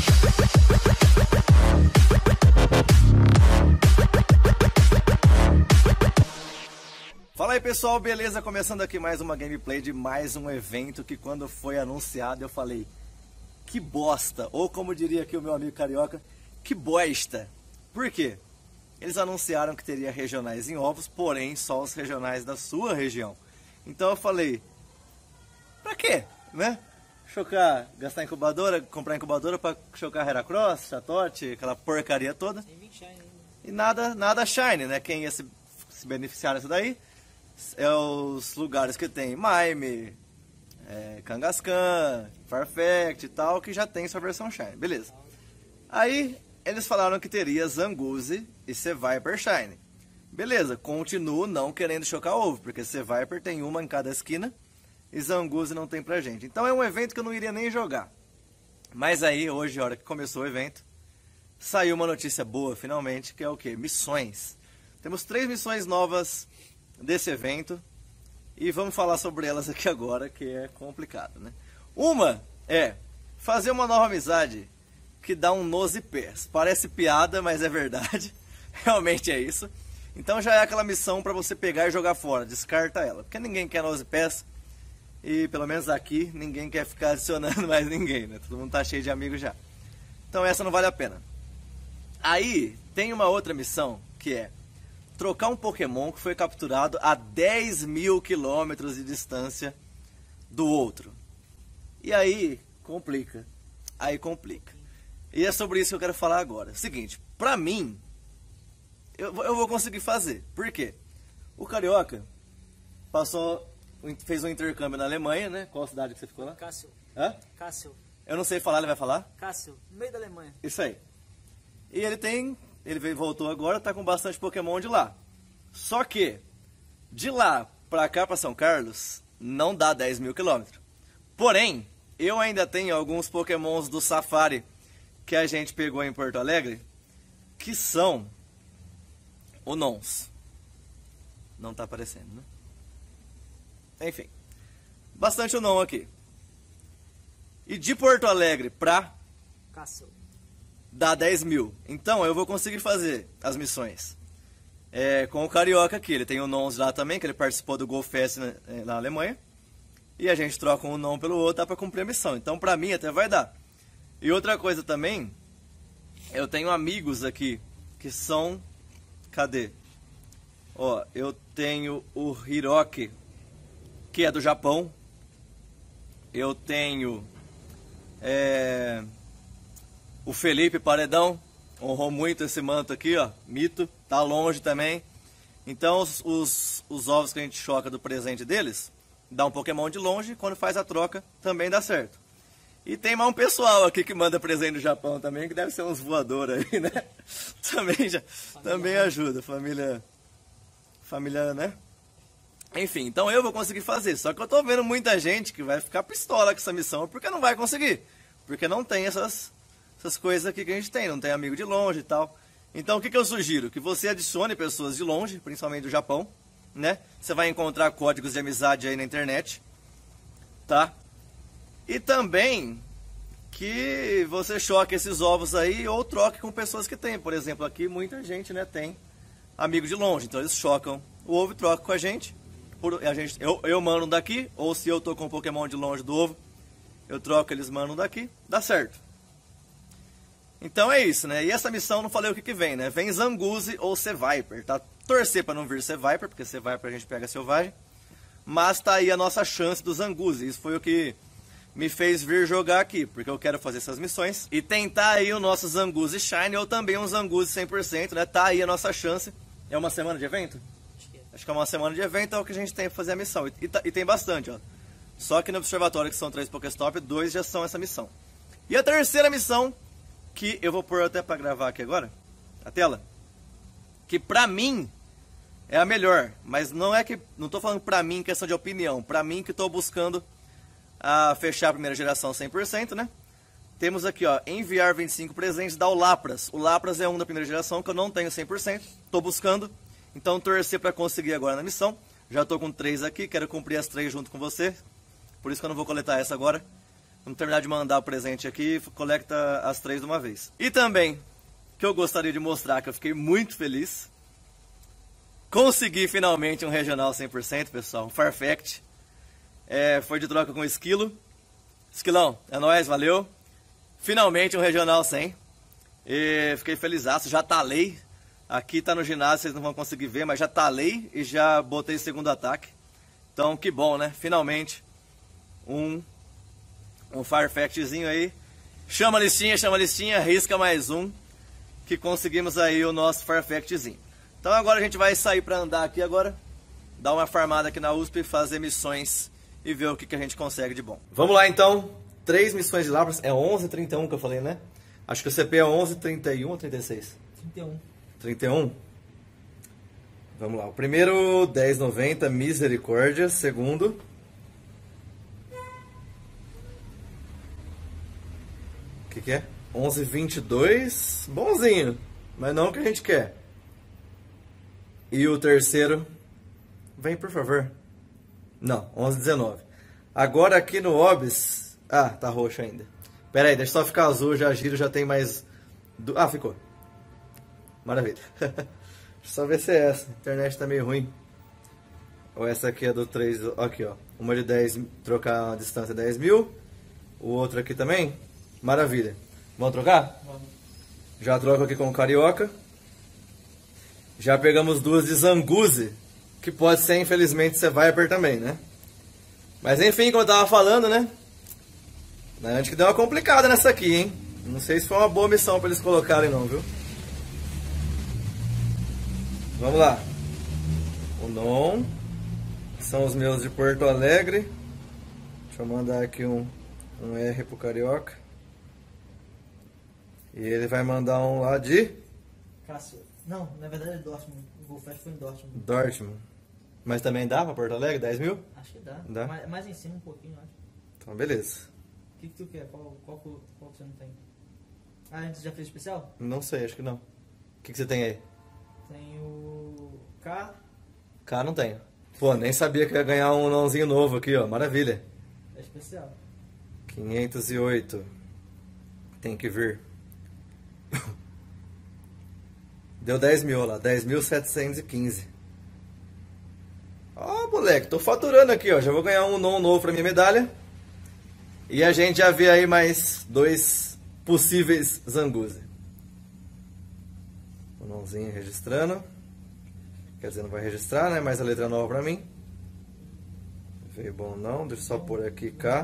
Fala aí pessoal, beleza? Começando aqui mais uma gameplay de mais um evento que quando foi anunciado eu falei, que bosta, ou como diria aqui o meu amigo carioca, que bosta. Por quê? Eles anunciaram que teria regionais em ovos, porém só os regionais da sua região. Então eu falei, pra quê? Né? Chocar, gastar incubadora, comprar incubadora pra chocar Heracross, Chatote, aquela porcaria toda. E nada shine, né? Quem ia se beneficiar disso daí é os lugares que tem Mime, Kangaskhan, Farfetch e tal, que já tem sua versão Shine, beleza. Aí eles falaram que teria Zangoose e Seviper Shine. Beleza, continuo não querendo chocar ovo, porque Seviper tem uma em cada esquina e Zangoose não tem pra gente. Então é um evento que eu não iria nem jogar. Mas aí, hoje, a hora que começou o evento, saiu uma notícia boa, finalmente, que é o quê? Missões. Temos 3 missões novas desse evento e vamos falar sobre elas aqui agora, que é complicado, né? Uma é fazer uma nova amizade que dá um nose pés. Parece piada, mas é verdade. Realmente é isso. Então já é aquela missão para você pegar e jogar fora, descarta ela, porque ninguém quer nose pés e pelo menos aqui ninguém quer ficar adicionando mais ninguém, né? Todo mundo tá cheio de amigos já. Então essa não vale a pena. Aí tem uma outra missão que é trocar um Pokémon que foi capturado a 10 mil quilômetros de distância do outro. E aí complica. E é sobre isso que eu quero falar agora. Seguinte, pra mim, eu vou conseguir fazer. Por quê? O Carioca fez um intercâmbio na Alemanha, né? Qual cidade que você ficou lá? Cássio. Hã? Cássio. Eu não sei falar, ele vai falar? Cássio, no meio da Alemanha. Isso aí. E ele voltou agora, tá com bastante Pokémon de lá. Só que, de lá pra cá, pra São Carlos, não dá 10 mil quilômetros. Porém, eu ainda tenho alguns Pokémons do Safari que a gente pegou em Porto Alegre, que são o Nons. Não tá aparecendo, né? Enfim, bastante o Non aqui. E de Porto Alegre pra Cássio. dá 10 mil. Então eu vou conseguir fazer as missões com o Carioca aqui. Ele tem o Nons lá também, que ele participou do Go Fest na Alemanha. E a gente troca um Non pelo outro, dá pra cumprir a missão. Então pra mim até vai dar. E outra coisa também, eu tenho amigos aqui que são... Cadê? Ó, eu tenho o Hiroki, que é do Japão. Eu tenho o Felipe Paredão, honrou muito esse manto aqui, ó, mito, tá longe também. Então os ovos que a gente choca do presente deles, dá um Pokémon de longe, quando faz a troca também dá certo. E tem mais um pessoal aqui que manda presente do Japão também, que deve ser uns voadores aí, né? Também ajuda, família, né? Enfim, então eu vou conseguir fazer, só que eu tô vendo muita gente que vai ficar pistola com essa missão, porque não vai conseguir. Porque não tem essas coisas aqui que a gente tem, não tem amigo de longe e tal. Então o que eu sugiro? Que você adicione pessoas de longe, principalmente do Japão, né? Você vai encontrar códigos de amizade aí na internet, tá? E também que você choque esses ovos aí ou troque com pessoas que tem. Por exemplo, aqui muita gente, né, tem amigo de longe, então eles chocam o ovo e trocam com a gente. Eu mando daqui, ou se eu tô com um Pokémon de longe do ovo, eu troco, eles mandam daqui, dá certo. Então é isso, né? E essa missão, não falei o que vem, né? Vem Zangoose ou Seviper, tá? Torcer pra não vir Seviper, porque Seviper a gente pega selvagem. Mas tá aí a nossa chance do Zangoose. Isso foi o que me fez vir jogar aqui, porque eu quero fazer essas missões e tentar aí o nosso Zangoose Shine ou também um Zangoose 100%, né? Tá aí a nossa chance. É uma semana de evento? Acho que é uma semana de evento, é o que a gente tem que fazer a missão. E tem bastante, ó. Só que no observatório, que são 3 Pokéstop, 2 já são essa missão. E a terceira missão, que eu vou pôr até pra gravar aqui agora, a tela, que pra mim é a melhor, mas não tô falando pra mim em questão de opinião, pra mim que tô buscando a fechar a primeira geração 100%, né? Temos aqui, ó, enviar 25 presentes da Lapras. O Lapras é um da primeira geração que eu não tenho 100%, tô buscando. Então torcer para conseguir agora na missão. Já estou com 3 aqui, quero cumprir as 3 junto com você. Por isso que eu não vou coletar essa agora. Vamos terminar de mandar o presente aqui e coleta as 3 de uma vez. E também, que eu gostaria de mostrar que eu fiquei muito feliz. Consegui finalmente um regional 100%, pessoal, um Farfetch. Foi de troca com o Esquilo. Esquilão, é nóis, valeu. Finalmente um regional 100. E fiquei felizaço, já talei. Aqui tá no ginásio, vocês não vão conseguir ver, mas já talei e já botei segundo ataque. Então, que bom, né? Finalmente um Farfetchzinho aí. Chama a listinha, risca mais um. Que conseguimos aí o nosso Farfetchzinho. Então agora a gente vai sair para andar aqui agora. Dar uma farmada aqui na USP, fazer missões e ver o que a gente consegue de bom. Vamos lá então. 3 missões de Lapras. É 11h31 que eu falei, né? Acho que o CP é 11h31 ou 36? 31? Vamos lá. O primeiro, 10,90, Misericórdia. Segundo... O que é? 11,22. Bonzinho. Mas não o que a gente quer. E o terceiro... Vem, por favor. Não, 11,19. Agora aqui no Obs... Ah, tá roxo ainda. Pera aí, deixa só ficar azul, já giro, já tem mais... Ah, ficou. Maravilha. Deixa eu só ver se é essa. A internet tá meio ruim. Ou essa aqui é do 3... Aqui, ó. Uma de 10, trocar a distância 10 mil. O outro aqui também. Maravilha. Vamos trocar? Vamos. Já troco aqui com o Carioca. Já pegamos 2 de Zanguzi. Que pode ser, infelizmente, você Viper também, né? Mas enfim, como eu tava falando, né? A gente que deu uma complicada nessa aqui, hein? Não sei se foi uma boa missão pra eles colocarem não, viu? Vamos lá. O Non. São os meus de Porto Alegre. Deixa eu mandar aqui um R pro Carioca. E ele vai mandar um lá de... Cássio. Não, na verdade é Dortmund. O Golfest foi em Dortmund. Dortmund. Mas também dá pra Porto Alegre? 10 mil? Acho que dá. Dá? Mais em cima um pouquinho, acho. Então, beleza. O que tu quer? Qual que você não tem? Ah, a gente já fez especial? Não sei, acho que não. O que você tem aí? Tem o K. K não tenho. Pô, nem sabia que ia ganhar um nãozinho novo aqui, ó. Maravilha. É especial. 508. Tem que vir. Deu 10 mil lá. 10.715. Ó, moleque. Tô faturando aqui, ó. Já vou ganhar um non novo pra minha medalha. E a gente já vê aí mais 2 possíveis Zanguzi. O nãozinho registrando. Quer dizer, não vai registrar, né? Mais a letra nova pra mim. Veio bom não. Deixa eu só pôr aqui K.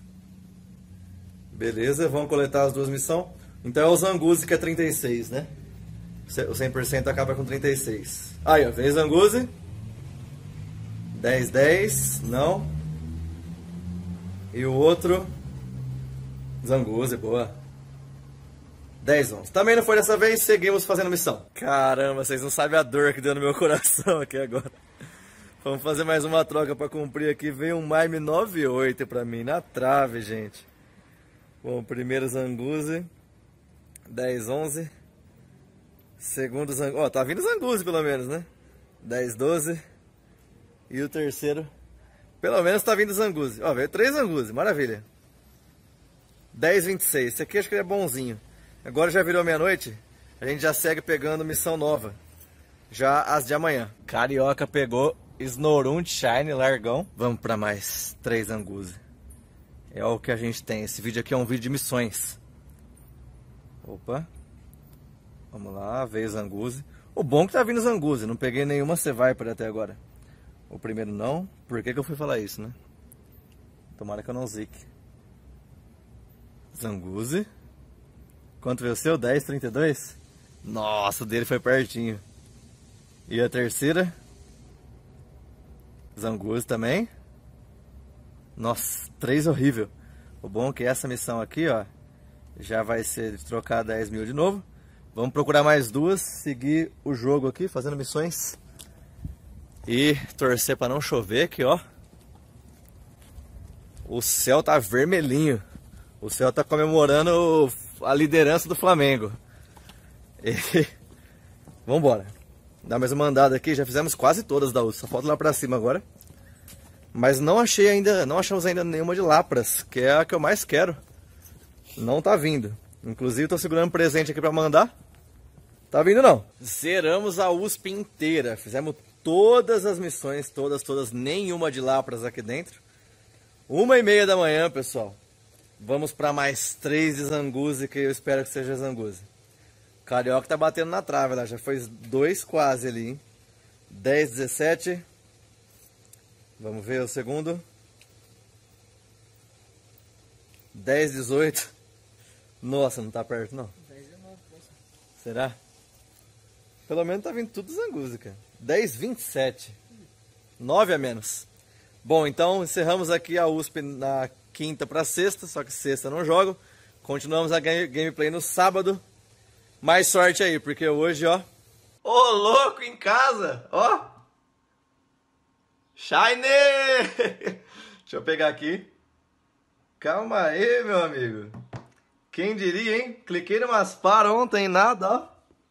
Beleza, vamos coletar as 2 missões. Então é o Zanguzi que é 36, né? O 100% acaba com 36. Aí, ó, veio Zanguzi. 10, 10, não. E o outro, Zanguzi, boa. 10, 11. Também não foi dessa vez, seguimos fazendo missão. Caramba, vocês não sabem a dor que deu no meu coração aqui agora. Vamos fazer mais uma troca pra cumprir aqui. Veio um Mime 98 pra mim, na trave, gente. Bom, primeiro Zanguzi. 10, 11. Segundo Zanguzi. Ó, tá vindo Zanguzi pelo menos, né? 10, 12. E o terceiro, pelo menos tá vindo Zanguzi. Ó, veio 3 Zanguzi, maravilha. 10, 26. Esse aqui acho que ele é bonzinho. Agora já virou meia-noite. A gente já segue pegando missão nova. Já as de amanhã. Carioca pegou Snorunt Shine, largão. Vamos pra mais 3 Zanguzi. É o que a gente tem. Esse vídeo aqui é um vídeo de missões. Opa. Vamos lá, veio Zanguzi. O bom é que tá vindo Zanguzi. Não peguei nenhuma C-Viper até agora. O primeiro não. Por que eu fui falar isso, né? Tomara que eu não zique. Zanguzi. Quanto veio o seu? 10, 32? Nossa, o dele foi pertinho. E a terceira? Zanguzi também. Nossa, 3 horrível. O bom é que essa missão aqui, ó, já vai ser de trocar 10 mil de novo. Vamos procurar mais 2, seguir o jogo aqui, fazendo missões. E torcer para não chover aqui, ó. O céu tá vermelhinho. O céu tá comemorando a liderança do Flamengo. E... Vambora. Dá mais uma andada aqui, já fizemos quase todas da USP. Só falta lá pra cima agora. Mas não achamos ainda nenhuma de Lapras, que é a que eu mais quero. Não tá vindo. Inclusive tô segurando um presente aqui pra mandar. Tá vindo não. Zeramos a USP inteira. Fizemos todas as missões, todas, nenhuma de Lapras aqui dentro. 1h30 da manhã, pessoal. Vamos pra mais 3 de Zanguzi, que eu espero que seja Zanguzi. Carioca tá batendo na trave lá, já foi 2 quase ali, hein? 10, 17. Vamos ver o segundo. 10, 18. Nossa, não tá perto não. 10, 19, poxa. Será? Pelo menos tá vindo tudo Zanguzi, cara. 10, 27. 9 a menos. Bom, então encerramos aqui a USP na quinta pra sexta, só que sexta não jogo. Continuamos a gameplay no sábado. Mais sorte aí, porque hoje, ó... Ô, louco, em casa, ó! Shiny! Deixa eu pegar aqui. Calma aí, meu amigo. Quem diria, hein? Cliquei numas para ontem, nada, ó.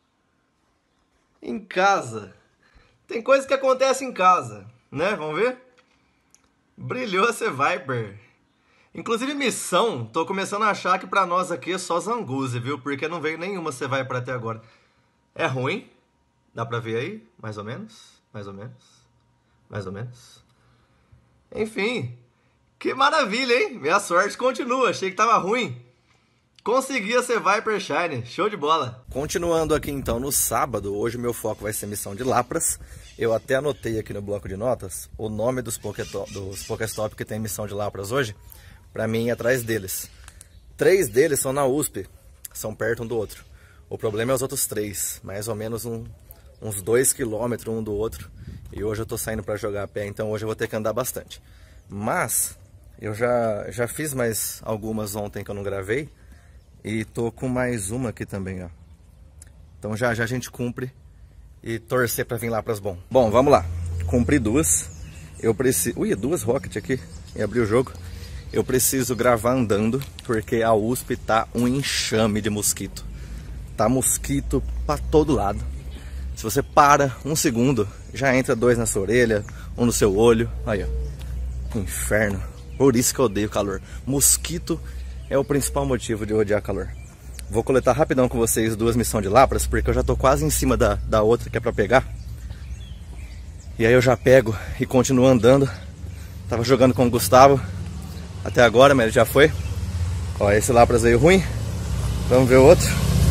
Em casa. Tem coisa que acontece em casa, né? Vamos ver? Brilhou esse Viper. Inclusive missão, tô começando a achar que pra nós aqui é só Zanguzi, viu? Porque não veio nenhuma você vai pra até agora. É ruim? Dá pra ver aí? Mais ou menos? Mais ou menos? Mais ou menos? Enfim, que maravilha, hein? Minha sorte continua, achei que tava ruim. Consegui a Viper Shine, show de bola. Continuando aqui então no sábado, hoje meu foco vai ser missão de Lapras. Eu até anotei aqui no bloco de notas o nome dos Pokéstop que tem missão de Lapras hoje. Pra mim ir atrás deles. 3 deles são na USP, são perto um do outro. O problema é os outros 3, mais ou menos uns 2 km um do outro. E hoje eu tô saindo pra jogar a pé, então hoje eu vou ter que andar bastante. Mas eu já fiz mais algumas ontem que eu não gravei. E tô com mais uma aqui também, ó. Então já a gente cumpre e torcer pra vir lá pras bom. Bom, vamos lá. Cumpri 2. Eu preciso... Ui, 2 Rocket aqui. E abri o jogo. Eu preciso gravar andando, porque a USP tá um enxame de mosquito. Tá mosquito pra todo lado. Se você para 1 segundo, já entra 2 na sua orelha, 1 no seu olho. Aí, ó. Inferno. Por isso que eu odeio calor. Mosquito é o principal motivo de eu odiar calor. Vou coletar rapidão com vocês 2 missões de Lapras, porque eu já tô quase em cima da outra que é pra pegar. E aí eu já pego e continuo andando. Tava jogando com o Gustavo até agora, mas ele já foi. Ó, esse Lapras veio ruim. Vamos ver o outro.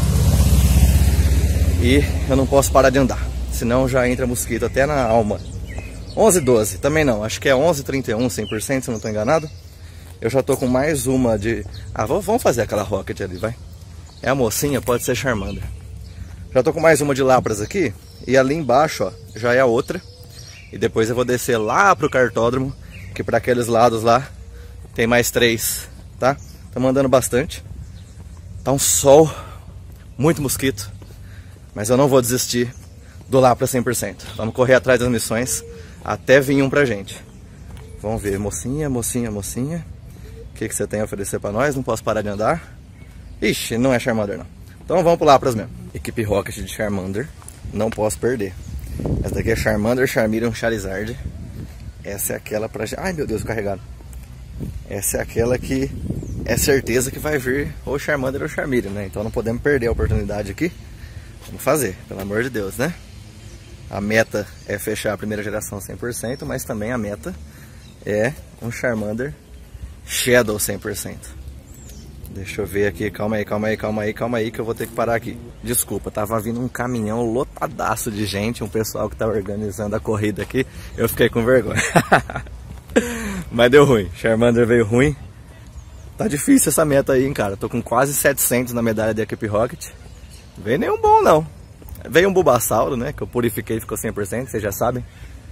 E eu não posso parar de andar, senão já entra mosquito até na alma. 11, 12, também não. Acho que é 11, 31, 100%, se eu não tô enganado. Eu já tô com mais uma de... Ah, vamos fazer aquela Rocket ali, vai. É a mocinha, pode ser Charmander. Já tô com mais uma de Lapras aqui. E ali embaixo, ó, já é a outra. E depois eu vou descer lá pro cartódromo, que para aqueles lados lá tem mais 3, tá? Tá mandando bastante. Tá um sol, muito mosquito. Mas eu não vou desistir do Lapras 100%. Vamos correr atrás das missões até vir um pra gente. Vamos ver, mocinha, mocinha, mocinha. O que você tem a oferecer pra nós? Não posso parar de andar. Ixi, não é Charmander não. Então vamos pro Lapras mesmo. Equipe Rocket de Charmander. Não posso perder. Essa daqui é Charmander, Charmeleon, Charizard. Essa é aquela pra... Ai meu Deus, carregado. Essa é aquela que é certeza que vai vir ou Charmander ou Charmeleon, né? Então não podemos perder a oportunidade aqui. Vamos fazer, pelo amor de Deus, né? A meta é fechar a primeira geração 100%, mas também a meta é um Charmander Shadow 100%. Deixa eu ver aqui, calma aí que eu vou ter que parar aqui. Desculpa, tava vindo um caminhão lotadaço de gente, um pessoal que tava organizando a corrida aqui, eu fiquei com vergonha. Mas deu ruim, Charmander veio ruim. Tá difícil essa meta aí, hein, cara. Tô com quase 700 na medalha da Equipe Rocket. Veio nenhum bom, não. Veio um Bulbasauro, né, que eu purifiquei e ficou 100%, vocês já sabem.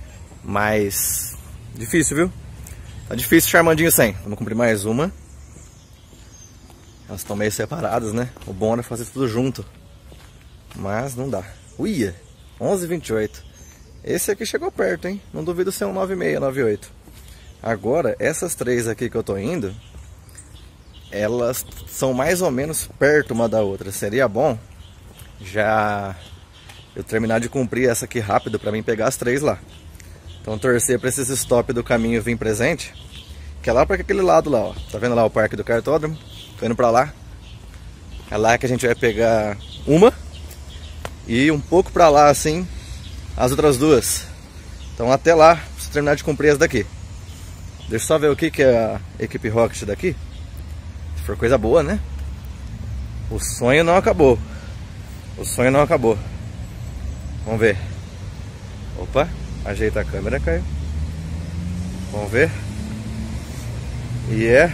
Mas difícil, viu? Tá difícil Charmandinho 100. Vamos cumprir mais uma. Elas estão meio separadas, né? O bom era fazer tudo junto. Mas não dá. Uia! 11,28. Esse aqui chegou perto, hein? Não duvido ser um 9,6, 9,8. Agora, essas 3 aqui que eu tô indo, elas são mais ou menos perto uma da outra. Seria bom já eu terminar de cumprir essa aqui rápido pra mim pegar as 3 lá. Então torcer para esses stop do caminho vir presente. Que é lá para aquele lado lá, ó. Tá vendo lá o parque do cartódromo? Tô indo para lá. É lá que a gente vai pegar uma. E um pouco para lá assim, as outras duas. Então até lá, preciso terminar de cumprir as daqui. Deixa eu só ver o que é a equipe Rocket daqui. Se for coisa boa, né? O sonho não acabou. O sonho não acabou. Vamos ver. Opa, ajeita a câmera, Caio. Vamos ver. E é...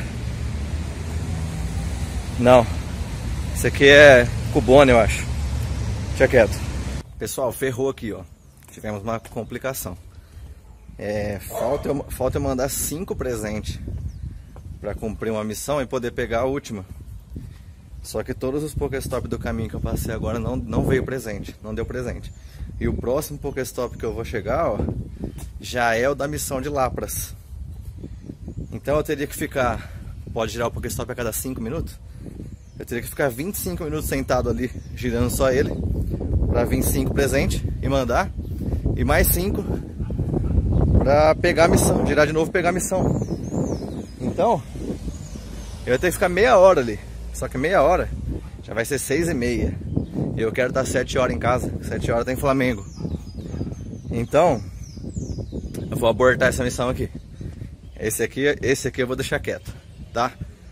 Não. Esse aqui é Cubone, eu acho. Deixa quieto. Pessoal, ferrou aqui, ó. Tivemos uma complicação. Falta eu mandar 5 presentes para cumprir uma missão e poder pegar a última. Só que todos os Pokéstop do caminho que eu passei agora não veio presente, não deu presente. E o próximo Pokéstop que eu vou chegar, ó, já é o da missão de Lapras. Então eu teria que ficar, pode girar o Pokéstop a cada 5 minutos? Eu teria que ficar 25 minutos sentado ali, girando só ele, para vir 5 presentes e mandar. E mais 5 para pegar a missão, girar de novo e pegar a missão. Então, eu ia ter que ficar meia hora ali. Só que meia hora já vai ser 6h30. E eu quero estar 7 horas em casa. 7 horas tem Flamengo. Então, eu vou abortar essa missão aqui. Esse aqui eu vou deixar quieto, tá?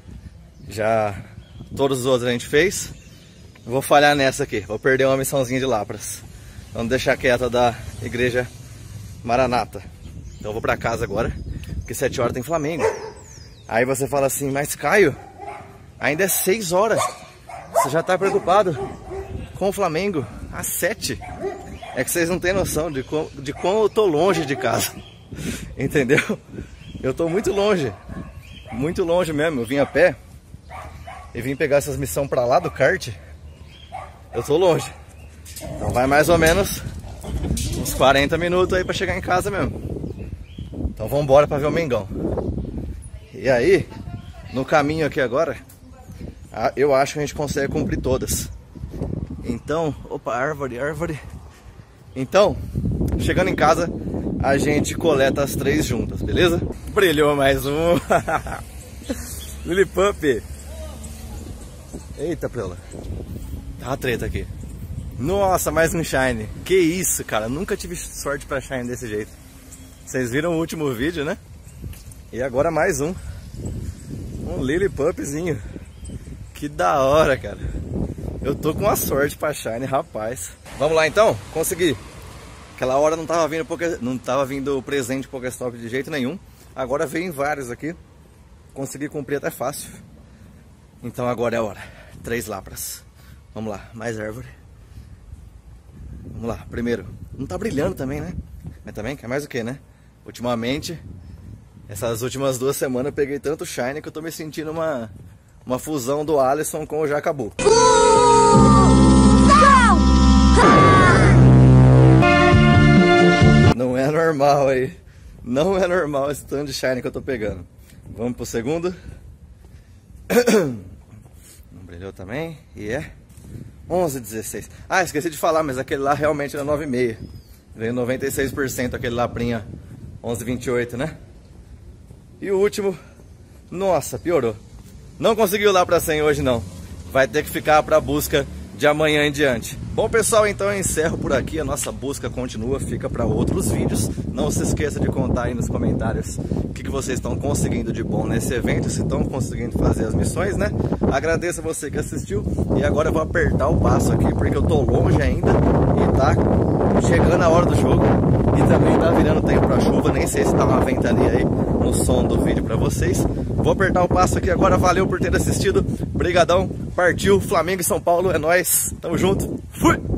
Já todos os outros a gente fez. Vou falhar nessa aqui. Vou perder uma missãozinha de Lapras. Vamos deixar quieta da Igreja Maranata. Então eu vou pra casa agora, porque 7 horas tem Flamengo. Aí você fala assim, mas Caio, ainda é 6 horas. Você já tá preocupado com o Flamengo às 7. É que vocês não têm noção de quão eu tô longe de casa. Entendeu? Eu tô muito longe mesmo. Eu vim a pé e vim pegar essas missões pra lá do kart. Eu tô longe. Então vai mais ou menos uns 40 minutos aí pra chegar em casa mesmo. Então vamos embora pra ver o Mengão. E aí, no caminho aqui agora, eu acho que a gente consegue cumprir todas. Então, opa, árvore. Então, chegando em casa, a gente coleta as 3 juntas, beleza? Brilhou mais um. Lillipup. Eita, prela. Tá uma treta aqui. Nossa, mais um Shine. Que isso, cara. Nunca tive sorte pra Shine desse jeito. Vocês viram o último vídeo, né? E agora mais um. Um Lillipupzinho. Que da hora, cara. Eu tô com uma sorte pra Shine, rapaz. Vamos lá então? Consegui. Aquela hora não tava vindo presente Pokéstop de jeito nenhum. Agora veio em vários aqui. Consegui cumprir até fácil. Então agora é a hora. 3 Lapras. Vamos lá, mais árvore. Vamos lá, primeiro. Não tá brilhando também, né? Mas também quer mais o que, né? Ultimamente, essas últimas 2 semanas eu peguei tanto Shine que eu tô me sentindo uma fusão do Alisson com o Jacabu. Não é normal aí. Não é normal esse tanto de Shine que eu tô pegando. Vamos pro segundo. Não brilhou também. E é 11,16. Ah, esqueci de falar, mas aquele lá realmente era 9,5. Veio 96% aquele laprinha 11,28, né? E o último, nossa, piorou. Não conseguiu lá pra 100 hoje não. Vai ter que ficar pra busca de amanhã em diante. Bom pessoal, então eu encerro por aqui. A nossa busca continua, fica para outros vídeos. Não se esqueça de contar aí nos comentários o que vocês estão conseguindo de bom nesse evento, se estão conseguindo fazer as missões, né? Agradeço a você que assistiu. E agora eu vou apertar o passo aqui, porque eu tô longe ainda e tá chegando a hora do jogo. E também tá virando tempo pra chuva, nem sei se tá uma ventania aí no som do vídeo pra vocês. Vou apertar o passo aqui agora, valeu por ter assistido. Brigadão, partiu, Flamengo e São Paulo, é nóis, tamo junto, fui!